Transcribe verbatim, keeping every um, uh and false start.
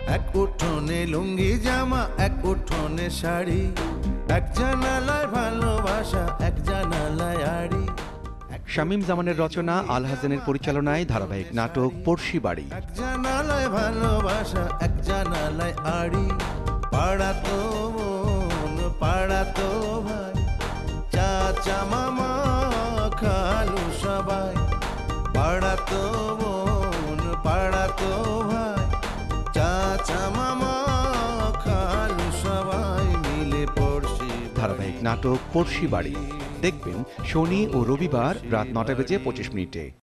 এক উঠোনে লুঙ্গি জামা, এক উঠোনে শাড়ি, এক জানালায় ভালোবাসা, এক জানালায় আড়ি। শামীম জামানের রচনা, আল হাসানের পরিচালনায় ধারাবাহিক নাটক পড়শি বাড়ি। এক জানালায় ভালোবাসা, এক জানালায় আড়ি। পাড়াতো বোন, পাড়াতো ভাই, চাচা মামা খালু সবাই। পাড়াতো বোন, পাড়াতো ভাই, চাচা মামা খালু সবাই মিলে পড়শি। ধারাবাহিক নাটক পড়শি বাড়ি দেখবেন শনি ও রবিবার রাত নটা বেজে পঁচিশ মিনিটে।